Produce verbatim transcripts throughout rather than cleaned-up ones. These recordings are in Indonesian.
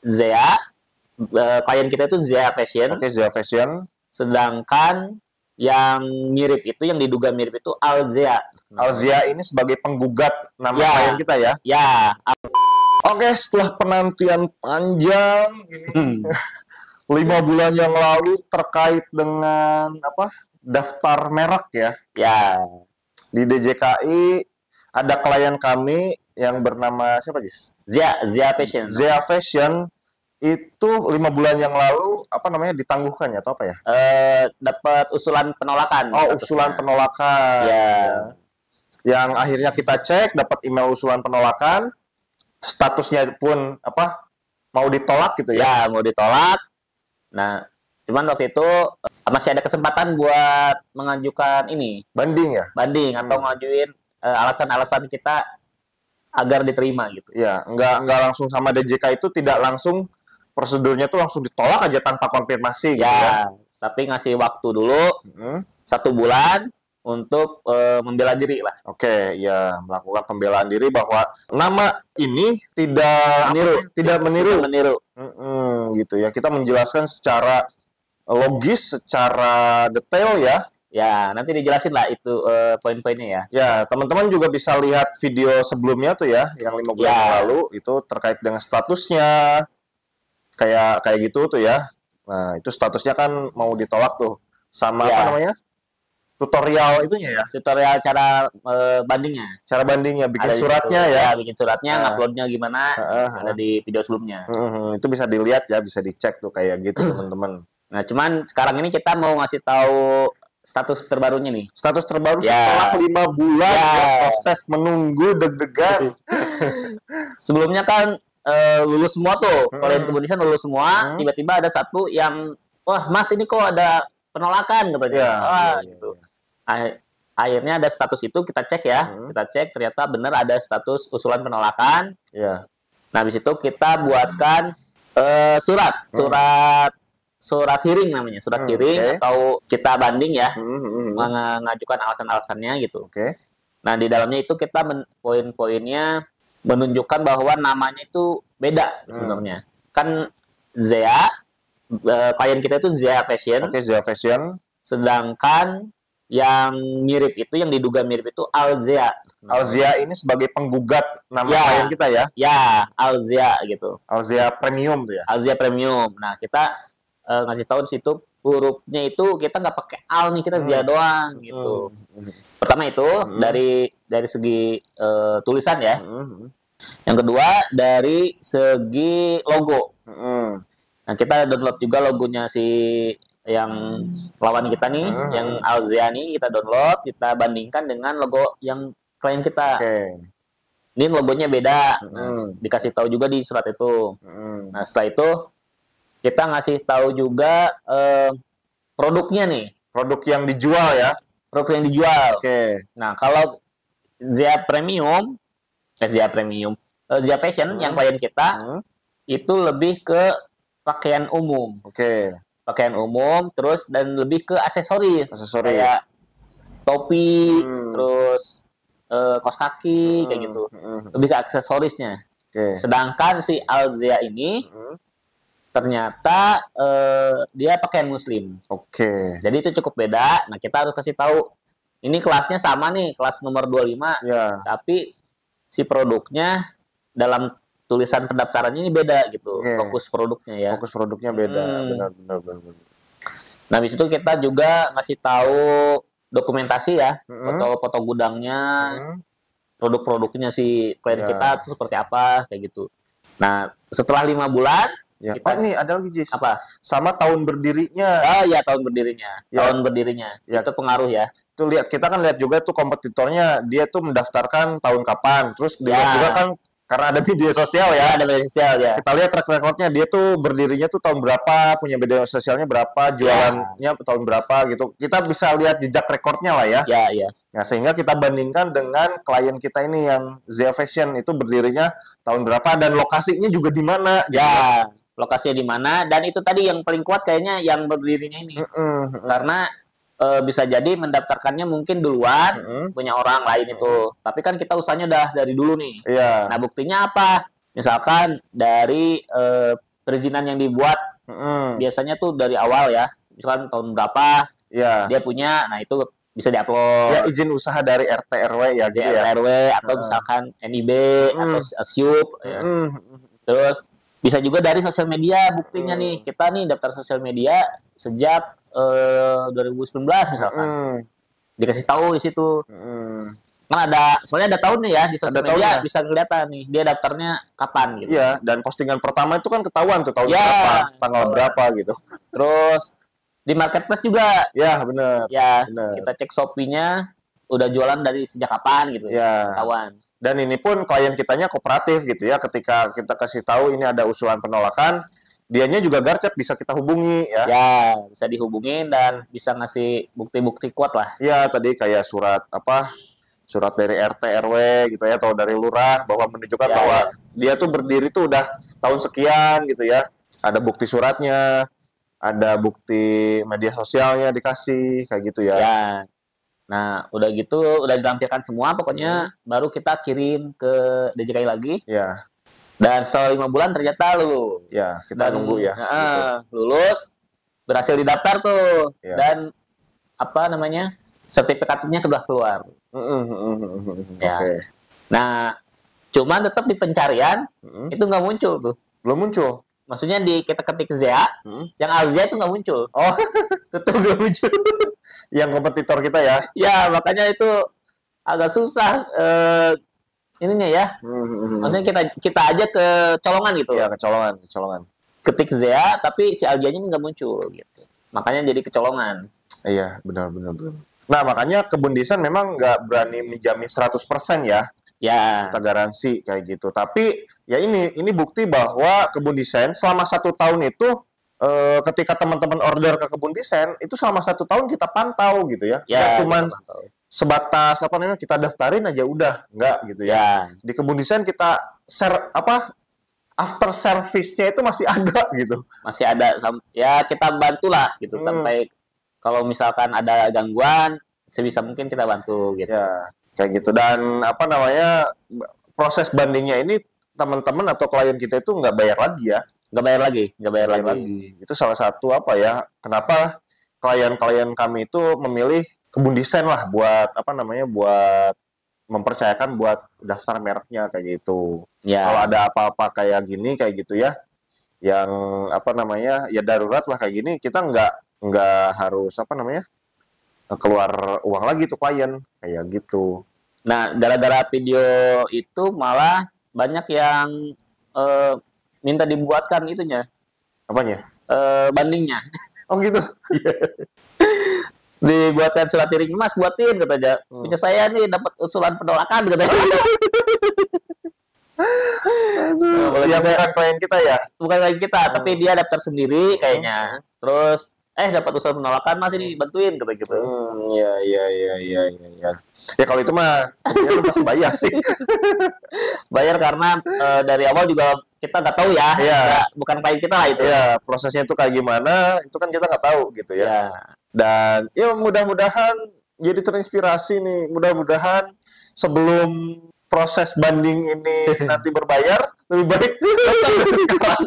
Zea, uh, klien kita itu Zea Fashion. Oke, Zea Fashion. Sedangkan yang mirip itu, yang diduga mirip itu Alzea. Alzea ini sebagai penggugat nama ya, klien kita ya? Ya. Oke, setelah penantian panjang ini, lima bulan yang lalu terkait dengan apa daftar merek ya? Ya. Di D J K I ada klien kami yang bernama siapa, Jis? Zea, Zea Fashion. Zea Fashion itu lima bulan yang lalu apa namanya ditangguhkan ya atau apa ya? Uh, dapat usulan penolakan. Oh, usulan penolakan. Ya. ya. Yang akhirnya kita cek dapat email usulan penolakan, statusnya pun apa mau ditolak gitu ya? Ya, mau ditolak. Nah, cuman waktu itu masih ada kesempatan buat mengajukan ini. Banding ya? Banding atau hmm. ngajuin alasan-alasan uh, kita agar diterima gitu. Ya, nggak nggak langsung sama D J K itu tidak langsung. Prosedurnya tuh langsung ditolak aja tanpa konfirmasi. Ya, gitu ya. Tapi ngasih waktu dulu hmm. satu bulan untuk uh, membela diri lah. Oke, ya melakukan pembelaan diri bahwa nama ini tidak meniru, apa, tidak meniru, tidak meniru. Hmm, gitu ya. Kita menjelaskan secara logis, secara detail ya. Ya, nanti dijelasin lah itu uh, poin-poinnya ya. Ya, teman-teman juga bisa lihat video sebelumnya tuh ya, yang lima bulan ya. yang lalu itu terkait dengan statusnya. Kayak kayak gitu tuh ya. Nah, itu statusnya kan mau ditolak tuh. Sama ya. Apa namanya? Tutorial itunya ya. Tutorial cara e, bandingnya. Cara bandingnya, bikin ada suratnya ya. ya. Bikin suratnya, nah. Uploadnya gimana, uh, uh, ada di video sebelumnya. Uh, uh, itu bisa dilihat ya, bisa dicek tuh kayak gitu teman-teman. Nah, cuman sekarang ini kita mau ngasih tahu status terbarunya nih. Status terbaru ya. Setelah lima bulan ya. Ya, proses menunggu deg-degan. Sebelumnya kan Uh, lulus semua tuh, hmm. klien kemudian lulus semua, tiba-tiba hmm. ada satu yang, wah mas ini kok ada penolakan katanya, ya, wah ya, gitu. Ya. Akhirnya ada status itu kita cek ya, hmm. kita cek ternyata benar ada status usulan penolakan. Ya. Nah habis itu kita buatkan uh, surat, hmm. surat, surat hearing namanya, surat hmm, hearing okay. atau kita banding ya, hmm, hmm, hmm. mengajukan alasan-alasannya gitu. Oke. Okay. Nah di dalamnya itu kita poin-poinnya menunjukkan bahwa namanya itu beda sebenarnya. Hmm. Kan Zea, uh, klien kita itu Zea Fashion. Oke, okay, Zea Fashion. Sedangkan yang mirip itu, yang diduga mirip itu Alzea. Alzea ini sebagai penggugat nama ya, klien kita ya? Ya, Alzea gitu. Alzea Premium tuh ya? Alzea Premium. Nah, kita uh, ngasih tahu di situ hurufnya itu kita nggak pakai al nih, kita hmm. Zea doang gitu. Hmm. Pertama itu hmm. dari dari segi uh, tulisan ya. Hmm. Yang kedua dari segi logo. Hmm. Nah kita download juga logonya si yang lawan kita nih, hmm. yang Alzea nih kita download, kita bandingkan dengan logo yang klien kita. Okay. Ini logonya beda. Hmm. Nah, dikasih tahu juga di surat itu. Hmm. Nah setelah itu kita ngasih tahu juga uh, produknya nih. Produk yang dijual ya. Produk yang dijual. Oke. Okay. Nah, kalau Zea Premium, eh, Zea Premium, uh, Zea Fashion hmm. yang klien kita hmm. itu lebih ke pakaian umum. Oke. Okay. Pakaian umum, terus dan lebih ke aksesoris. Aksesoris. Kayak topi, hmm. terus uh, kaos kaki, hmm. kayak gitu. Hmm. Lebih ke aksesorisnya. Okay. Sedangkan si Alzea ini hmm. ternyata uh, dia pakaian muslim. Oke. Okay. Jadi itu cukup beda. Nah, kita harus kasih tahu ini kelasnya sama nih, kelas nomor dua puluh lima. Yeah. Tapi si produknya dalam tulisan pendaftarannya ini beda gitu. Okay. Fokus produknya ya. Fokus produknya beda. Hmm. Benar, benar, benar, benar. Nah, habis itu kita juga ngasih tahu dokumentasi ya, mm-hmm. foto-foto gudangnya, mm-hmm. produk-produknya si klien yeah. kita itu seperti apa, kayak gitu. Nah, setelah lima bulan ya. Kita, oh nih ada lagi Jis. Apa? Sama tahun berdirinya. Oh ya tahun berdirinya. Ya. Tahun berdirinya. Ya. Itu pengaruh ya. Tuh lihat kita kan lihat juga tuh kompetitornya dia tuh mendaftarkan tahun kapan. Terus ya. Dilihat juga kan karena ada media sosial ya. ya. Ada media sosial ya. Kita lihat track recordnya dia tuh berdirinya tuh tahun berapa, punya media sosialnya berapa, jualannya ya. tahun berapa gitu. Kita bisa lihat jejak rekornya lah ya. Ya ya. Nah, sehingga kita bandingkan dengan klien kita ini yang Zea Fashion itu berdirinya tahun berapa dan lokasinya juga di mana. Ya. Gitu. Lokasinya di mana, dan itu tadi yang paling kuat kayaknya yang berdirinya ini. Mm -mm. Karena e, bisa jadi mendaftarkannya mungkin duluan, mm -mm. punya orang lain mm -mm. itu. Tapi kan kita usahanya udah dari dulu nih. Yeah. Nah, buktinya apa? Misalkan dari e, perizinan yang dibuat Mm-mm. biasanya tuh dari awal ya, misalkan tahun berapa Ya. dia punya, nah itu bisa diupload. Ya izin usaha dari R T R W ya Di gitu ya. R T R W atau Uh. misalkan N I B Mm-mm. atau S Y U P ya. Mm-mm. Terus bisa juga dari sosial media buktinya Mm. nih, kita nih daftar sosial media sejak eh, dua ribu sembilan belas misalkan. Mm. Dikasih tahu di situ. Mm. Kan ada, soalnya ada tahunnya ya di sosial Ada media tahunnya. bisa kelihatan nih dia daftarnya kapan gitu. Iya, dan postingan pertama itu kan ketahuan tuh tahun Ya, berapa, tanggal ketahuan. berapa gitu. Terus di marketplace juga. Ya, benar. Ya, Benar. kita cek Shopee-nya udah jualan dari sejak kapan gitu. Ya. Ketahuan. Dan ini pun klien kitanya kooperatif gitu ya. Ketika kita kasih tahu ini ada usulan penolakan, dianya juga garcep bisa kita hubungi ya. Ya, bisa dihubungin dan bisa ngasih bukti-bukti kuat lah. Ya, tadi kayak surat apa? Surat dari R T R W gitu ya, atau dari lurah bahwa menunjukkan Ya, bahwa ya. dia tuh berdiri tuh udah tahun sekian gitu ya. Ada bukti suratnya, ada bukti media sosialnya dikasih kayak gitu ya. Ya. Nah, udah gitu, udah ditampilkan semua, pokoknya baru kita kirim ke D J K I lagi. Ya, Dan setelah lima bulan ternyata lulus. ya kita Dan, nunggu ya. nah, gitu. lulus, berhasil didaftar tuh. Ya. Dan apa namanya, sertifikatnya keluar keluar. Mm-mm, mm-mm, mm-mm. Ya. Oke. Nah, cuman tetap di pencarian Mm-mm. itu nggak muncul tuh. Belum muncul. Maksudnya di kita ketik Z A, Mm. yang Alzia itu nggak muncul. Oh, Tetap nggak muncul. yang kompetitor kita ya. Ya, makanya itu agak susah eh, ininya ya. Mm-mm. Maksudnya kita kita aja kecolongan gitu. Ya, kecolongan, kecolongan. Ketik Z A tapi si Alzianya ini nggak muncul gitu. Makanya jadi kecolongan. Iya, benar, benar, benar. Nah, makanya kebun desain memang nggak berani menjamin seratus persen ya. Ya. Kita garansi kayak gitu. Tapi ya ini ini bukti bahwa kebun desain selama satu tahun itu eh, ketika teman-teman order ke kebun desain itu selama satu tahun kita pantau gitu ya. Ya, Nggak cuman kita pantau. sebatas apa namanya kita daftarin aja udah nggak gitu ya. Ya. Di kebun desain kita share apa after service-nya itu masih ada gitu. Masih ada sam- ya kita bantulah gitu Hmm. sampai kalau misalkan ada gangguan sebisa mungkin kita bantu gitu. Ya, kayak gitu. Dan apa namanya proses bandingnya ini teman-teman atau klien kita itu nggak bayar lagi ya. Nggak bayar lagi, nggak bayar Bayar lagi. lagi. Itu salah satu apa ya? Kenapa klien-klien kami itu memilih kebun desain lah buat apa namanya buat mempercayakan buat daftar mereknya kayak gitu. Ya. Kalau ada apa-apa kayak gini kayak gitu ya, yang apa namanya ya darurat lah kayak gini, kita nggak nggak harus apa namanya keluar uang lagi tuh klien kayak gitu. Nah, gara-gara video itu malah banyak yang eh, minta dibuatkan itunya, Apanya? eh, bandingnya. Oh gitu. Dibuatkan surat iring mas, buatin katanya. Hmm. Punya saya nih dapat usulan penolakan katanya. Aduh, boleh yang juga. bukan klien kita ya. Bukan lagi kita, Hmm. tapi dia daftar sendiri kayaknya. Terus eh dapat usulan penolakan mas ini bantuin kata gitu. Hmm, ya, ya, ya, ya, ya, ya. Ya kalau itu mah, ya lu pasti bayar sih. Bayar karena eh, dari awal juga kita nggak tahu ya, Iya. nggak- bukan klien kita lah itu. Ya, prosesnya itu kayak gimana, itu kan kita nggak tahu gitu ya. Ya. Dan ya mudah-mudahan jadi terinspirasi nih. Mudah-mudahan sebelum proses banding ini nanti berbayar, lebih baik daftar dari sekarang.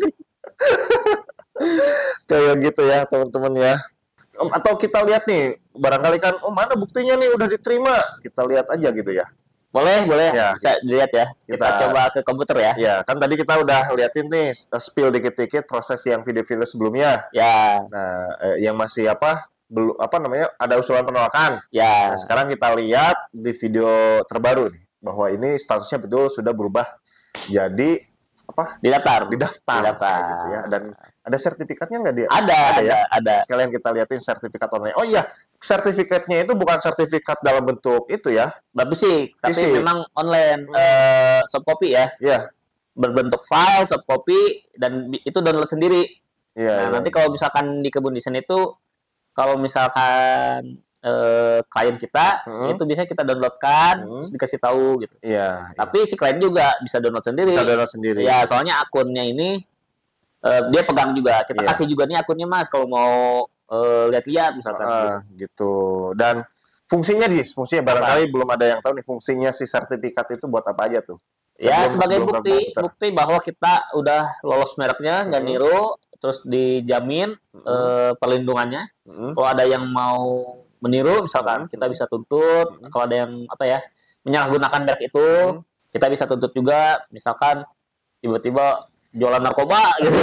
Kayak gitu ya teman-teman ya. Om, atau kita lihat nih, barangkali kan, oh mana buktinya nih udah diterima. Kita lihat aja gitu ya. Boleh, boleh. Ya. Bisa dilihat ya. Kita, Kita- coba ke komputer ya. Ya, kan tadi kita udah liatin nih, uh, spill dikit-dikit proses yang video-video sebelumnya. Ya, Nah, eh, yang masih apa, belum apa namanya, ada usulan penolakan. ya. Nah, sekarang kita lihat di video terbaru nih, bahwa ini statusnya betul sudah berubah jadi apa? Didaftar. Didaftar. Didaftar. kayak gitu ya. Dan ada sertifikatnya nggak dia? Ada, Ada ada, ya? ada. Sekalian kita liatin sertifikat online. Oh iya, sertifikatnya itu bukan sertifikat dalam bentuk itu ya. Fisik, tapi Fisik. memang online Hmm. eh, soft copy ya. Iya. Berbentuk file, soft copy, dan bi- itu download sendiri. Iya. Nah, iya. nanti kalau misalkan di kebun desain itu, kalau misalkan eh, klien kita, Hmm. itu bisa kita downloadkan, Hmm. terus dikasih tahu gitu. Iya. iya. Tapi si klien juga bisa download sendiri. Bisa download sendiri. Ya, soalnya akunnya ini eh, dia pegang juga. Kita Iya. kasih juga nih akunnya mas, kalau mau eh, lihat-lihat misalkan. Ah, gitu. Dan fungsinya di fungsinya barangkali belum ada yang tahu nih fungsinya si sertifikat itu buat apa aja tuh. Ya Sebelum- sebagai sebelum ke bukti komputer. bukti bahwa kita udah lolos mereknya, nggak Hmm. niru, terus dijamin Hmm. eh, perlindungannya. Hmm. Kalau ada yang mau meniru, misalkan Hmm. kita bisa tuntut. Hmm. Kalau ada yang apa ya menyalahgunakan merek itu, Hmm. kita bisa tuntut juga. Misalkan tiba-tiba jualan narkoba gitu.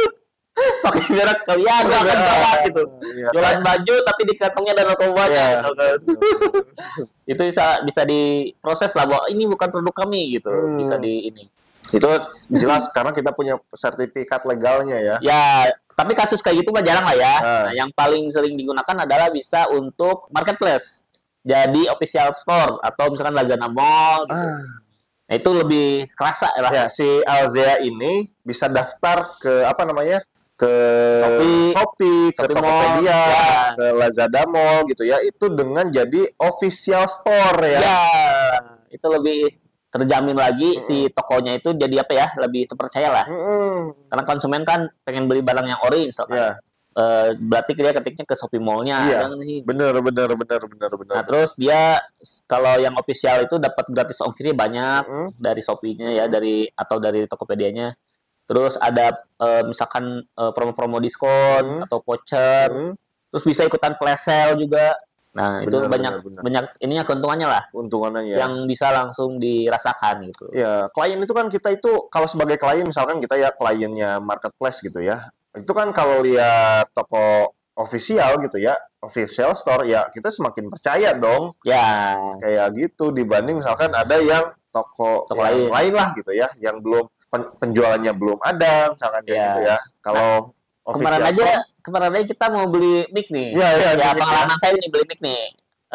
Pakai merek kalian nggak akan gawat gitu. Iya, Jualan kayak- baju tapi di kantongnya ada narkobanya. Iya. Gitu kan. Itu bisa bisa diproses lah bahwa ini bukan produk kami gitu. Hmm. Bisa di ini. Itu jelas karena kita punya sertifikat legalnya ya. Ya, tapi kasus kayak gitu mah jarang lah ya. Ah. Nah, yang paling sering digunakan adalah bisa untuk marketplace. Jadi official store atau misalkan Lazada Mall gitu. Ah. Nah, itu lebih kerasa lah. Ya, si Alzea ini bisa daftar ke apa namanya? Ke Shopee, Shopee, ke Shopee Tokopedia, Mall, ya. ke Lazada Mall gitu ya. Itu dengan jadi official store ya. Ya, itu lebih terjamin lagi Mm-mm. si tokonya itu jadi apa ya? Lebih terpercaya lah. Mm-mm. Karena konsumen kan pengen beli barang yang ori misalkan. Ya, Eh, berarti dia ketiknya ke Shopee Mall-nya. iya. Ada nih. Bener, bener, bener, bener, bener. Nah, terus dia kalau yang official itu dapat gratis ongkirnya banyak Mm-mm. dari Shopee-nya ya, Mm. dari atau dari Tokopedia-nya. Terus ada eh, misalkan eh, promo-promo diskon Mm. atau voucher. Mm. Terus bisa ikutan flash sale juga. Nah, itu Benar, banyak benar, benar. banyak ininya keuntungannya lah Untungannya ya. yang bisa langsung dirasakan gitu. Ya, klien itu kan kita itu kalau sebagai klien misalkan kita ya kliennya marketplace gitu ya. Itu kan kalau lihat toko official gitu ya, official store ya kita semakin percaya dong Ya, kayak gitu dibanding misalkan ada yang toko, Toko yang lain. lain lah gitu ya, yang belum pen- penjualannya belum ada misalkan kayak Ya. gitu ya. Kalau kemarin official aja store, kemarin aja kita mau beli mic nih. Iya, iya, ya, mic pengalaman saya nih beli mic nih.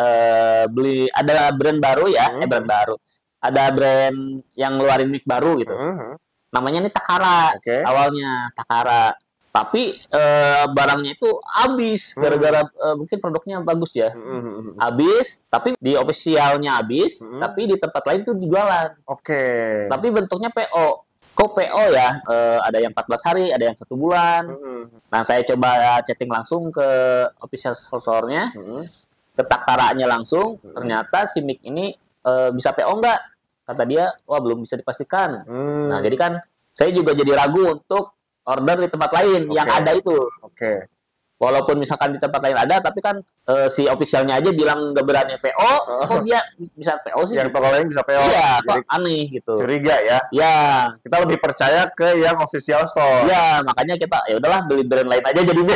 Eh beli ada brand baru ya, Hmm. eh brand baru. Ada brand yang ngeluarin mic baru gitu. Mhm. Namanya nih Takara. Oke. Awalnya Takara. Tapi eh, barangnya itu habis Hmm. gara-gara eh, mungkin produknya bagus ya. Mhm. Habis, tapi di officialnya habis, Hmm. tapi di tempat lain tuh dijualan. Oke. Tapi bentuknya P O. Kok P O ya? Eh, ada yang empat belas hari, ada yang satu bulan. Mhm. Nah, saya coba chatting langsung ke official store-nya, Mhm. ke Takaranya langsung. Hmm. Ternyata si mic ini eh, bisa P O nggak? Kata dia, wah belum bisa dipastikan. Hmm. Nah, jadi kan saya juga jadi ragu untuk order di tempat lain yang Oke. ada itu. Oke. Walaupun misalkan di tempat lain ada, tapi kan eh, si officialnya aja bilang nggak berani P O, kok dia bisa P O sih? Yang toko lain bisa P O. Iya, Jadi kok aneh gitu. curiga ya. Ya, Kita lebih percaya ke yang official store. ya makanya kita ya udahlah beli brand lain aja jadinya.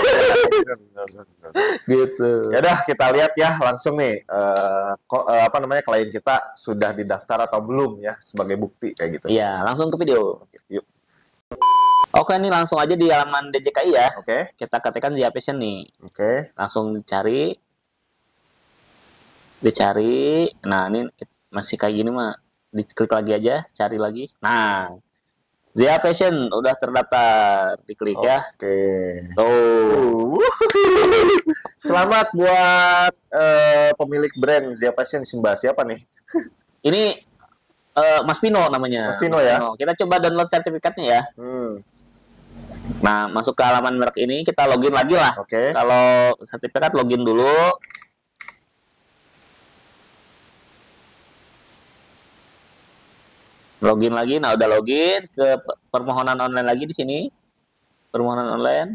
gitu. Ya udah kita lihat ya langsung nih eh, kok eh, apa namanya klien kita sudah didaftar atau belum ya sebagai bukti kayak gitu. Iya, langsung ke video. Oke, yuk. Oke, ini langsung aja di halaman D J K I ya. Oke. Kita ketikkan Zia Passion nih. Oke. Langsung dicari. Dicari. Nah, ini masih kayak gini mah. Diklik lagi aja, cari lagi. Nah, Zia Passion udah terdaftar. Diklik ya. Oke. Tuh. Selamat buat eh, pemilik brand Zia Passion Simba. Siapa nih? Ini eh, Mas Pino namanya. Mas Pino ya? Kita coba download sertifikatnya ya. Hmm. Nah, masuk ke halaman merek ini, kita login lagi lah. Oke. Kalau sertifikat login dulu. Login lagi, nah udah login ke pe- permohonan online lagi di sini. Permohonan online.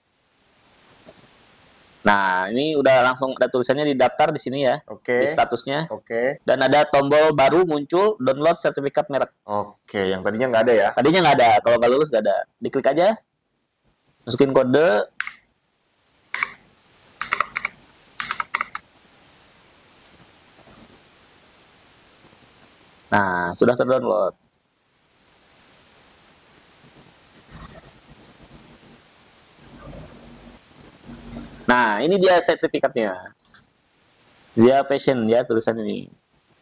Nah, ini udah langsung ada tulisannya di daftar di sini ya, Oke. di statusnya. Oke. Dan ada tombol baru muncul download sertifikat merek. Oke. Yang tadinya nggak ada ya? Tadinya nggak ada, kalau nggak lulus nggak ada. Diklik aja, masukin kode. Nah, sudah terdownload. Nah, ini dia sertifikatnya. Zia Passion ya tulisan ini.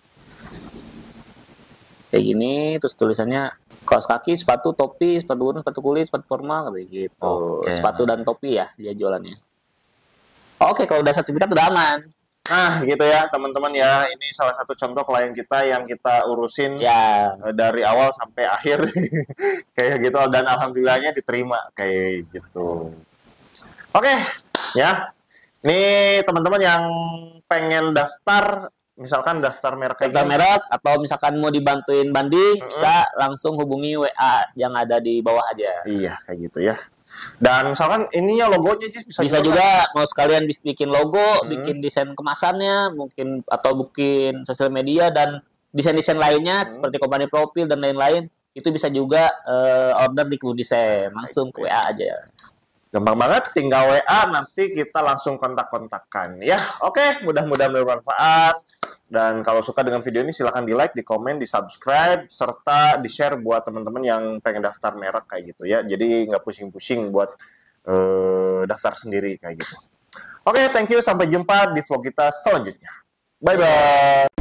Kayak gini, terus tulisannya kaos kaki, sepatu, topi, sepatu gunung, sepatu kulit, sepatu formal kayak gitu. Oke. Sepatu dan topi ya dia jualannya. Oke, kalau udah sertifikat udah aman. Nah, gitu ya teman-teman ya. Ini salah satu contoh klien kita yang kita urusin Ya, eh, dari awal sampai akhir kayak gitu dan alhamdulillahnya diterima kayak gitu. Oke, ya. Nih teman-teman yang pengen daftar misalkan daftar merek kayak Daftar gini. merek atau misalkan mau dibantuin banding, Mm-mm. bisa langsung hubungi W A yang ada di bawah aja. Iya, kayak gitu ya. Dan misalkan ininya logonya Jis, bisa, Bisa juga, juga mau sekalian bis- bikin logo, Hmm. bikin desain kemasannya, mungkin atau bikin sosial media dan desain-desain lainnya Hmm. seperti company profil dan lain-lain, itu bisa juga eh, order di Kebun Desain, Nah, langsung kayak ke gitu W A aja. gampang banget, tinggal W A nanti kita langsung kontak-kontakan ya. Oke, mudah-mudahan bermanfaat. Dan kalau suka dengan video ini silahkan di like, di komen, di subscribe, serta di share buat teman-teman yang pengen daftar merek kayak gitu ya. Jadi nggak pusing-pusing buat eh, daftar sendiri kayak gitu. Oke, thank you. Sampai jumpa di vlog kita selanjutnya. Bye-bye.